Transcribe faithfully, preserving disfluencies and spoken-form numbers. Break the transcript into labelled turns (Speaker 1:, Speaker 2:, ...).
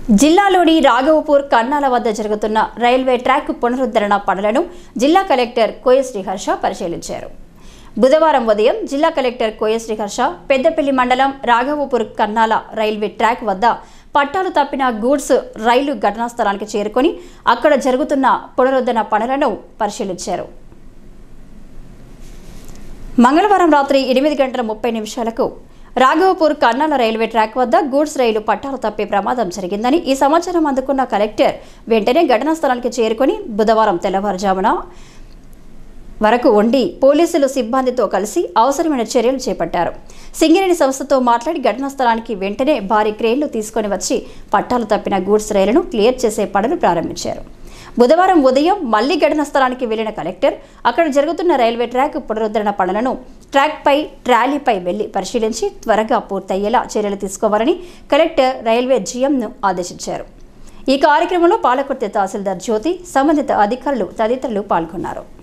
Speaker 1: జిల్లాలోని రాఘవపూర్ కన్నాల వద్ద జరుగుతున్న రైల్వే ట్రాక్ పునరుద్ధరణ పనులను జిల్లా కలెక్టర్ కోయ శ్రీహర్ష పరిశీలించారు. బుధవారం ఉదయం జిల్లా కలెక్టర్ కోయ శ్రీహర్ష పెద్దపల్లి మండలం రాఘవపూర్ కన్నాల రైల్వే ట్రాక్ వద్ద పట్టాలు తప్పిన గూడ్స్ రైలు ఘటనా స్థలానికి చేరుకొని అక్కడ జరుగుతున్న పునరుద్ధరణ పనులను పరిశీలించారు. మంగళవారం రాత్రి ఎనిమిది గంటల ముప్పై నిమిషాలకు రాఘవపూర్ కన్నాల రైల్వే ట్రాక్ వద్ద గూడ్స్ రైలు పట్టాలు తప్పే ప్రమాదం జరిగిందని ఈ సమాచారం అందుకున్న కలెక్టర్ వెంటనే ఘటనా స్థలానికి చేరుకొని బుధవారం తెల్లవారుజామున వరకు ఉండి పోలీసులు సిబ్బందితో కలిసి అవసరమైన చర్యలు చేపట్టారు. సింగరేణి సంస్థతో మాట్లాడి ఘటనా స్థలానికి వెంటనే భారీ క్రేన్లు తీసుకొని వచ్చి పట్టాలు తప్పిన గూడ్స్ రైలును క్లియర్ చేసే పనులు ప్రారంభించారు. బుధవారం ఉదయం మళ్లీ ఘటనా స్థలానికి వెళ్లిన కలెక్టర్ అక్కడ జరుగుతున్న రైల్వే ట్రాక్ పునరుద్ధరణ పనులను ట్రాక్పై ట్రాలీపై వెళ్లి పరిశీలించి త్వరగా పూర్తయ్యేలా చర్యలు తీసుకోవాలని కలెక్టర్ రైల్వే జీఎంను ఆదేశించారు. ఈ కార్యక్రమంలో పాలకుర్తి తహసీల్దార్ జ్యోతి, సంబంధిత అధికారులు తదితరులు పాల్గొన్నారు.